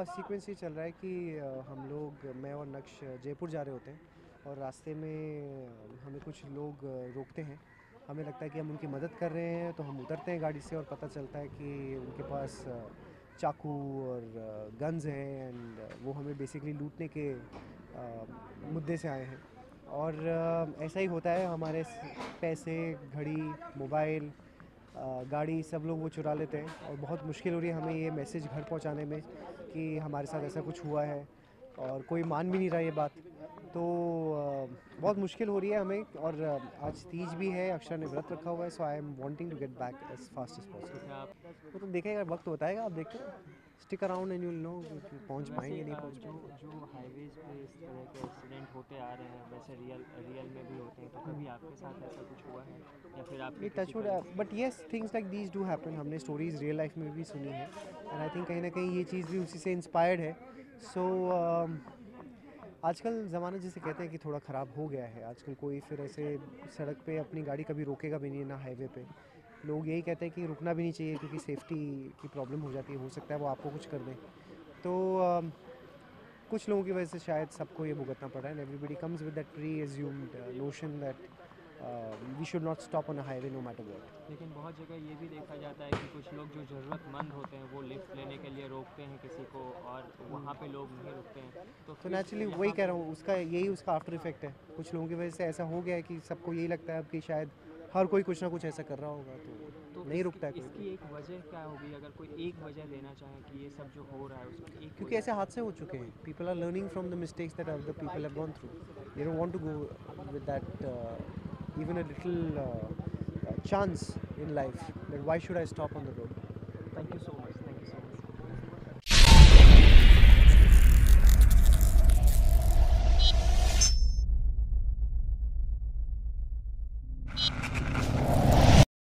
Sequence ये चल रहा है कि हम लोग मैं और नक्श जयपुर जा रहे होते हैं और रास्ते में हमें कुछ लोग रोकते हैं। हमें लगता है कि हम उनकी मदद कर रहे हैं, तो हम उतरते हैं गाड़ी से और पता चलता है कि उनके पास चाकू और गन्स हैं एंड वो हमें बेसिकली लूटने के मुद्दे से आए हैं। और ऐसा ही होता है, हमारे पैसे, घड़ी, मोबाइल, गाड़ी सब लोग वो चुरा लेते हैं और बहुत मुश्किल हो रही है हमें ये मैसेज घर पहुंचाने में कि हमारे साथ ऐसा कुछ हुआ है और कोई मान भी नहीं रहा ये बात। तो बहुत मुश्किल हो रही है हमें। और आज तीज भी है, अक्षर ने व्रत रखा हुआ है, so I am wanting to get back as fast as possible. वो तो देखेगा, वक्त बताएगा, आप देखते stick around and you will know कि पहुंच वैसे पाएंगे नहीं पहुंच जो पाएंगे। जो हाईवेज पे इस तरह के एक्सीडेंट होते आ रहे हैं वैसे रियल रियल में भी होते हैं, तो कभी आपके साथ ऐसा कुछ हुआ है या फिर आपके ये किसी touchwood, colleague? But yes things like these do happen. हमने स्टोरीज रियल लाइफ में भी सुनी है एंड आई थिंक कहीं ना कहीं ये चीज़ भी उसी से इंस्पायर्ड है। सो आजकल ज़माना जिसे कहते हैं कि थोड़ा ख़राब हो गया है। आजकल कोई फिर ऐसे सड़क पे अपनी गाड़ी कभी रोकेगा भी नहीं, ना हाईवे पे। लोग यही कहते हैं कि रुकना भी नहीं चाहिए क्योंकि सेफ्टी की प्रॉब्लम हो जाती है, हो सकता है वो आपको कुछ कर दें। तो कुछ लोगों की वजह से शायद सबको ये भुगतना पड़ा है and everybody comes with that presumed notion that we should not stop on a highway no matter what. लेकिन बहुत जगह ये भी देखा जाता है कि कुछ लोग जो ज़रूरतमंद होते हैं वो लिफ्ट लेने के लिए रोकते हैं किसी को, और वहाँ पे लोग नहीं रुकते हैं, तो तो फिर नेचुरली वही यहाँ कह पे। रहा हूँ, उसका यही उसका आफ्टर इफेक्ट है। कुछ लोगों की वजह से ऐसा हो गया है कि सबको यही लगता है अब कि शायद हर कोई कुछ ना कुछ ऐसा कर रहा होगा, तो तो नहीं इसकी रुकता है कोई इसकी भी। एक वजह क्या होगी, अगर कोई एक वजह देना चाहे कि ये सब जो हो रहा है उसकी एक क्योंकि वजह ऐसे क्या हादसे है? हो चुके हैं, people are learning from the mistakes that other people have gone through. They don't want to go with that even a little chance in life that why should I stop on the road. Thank you so much.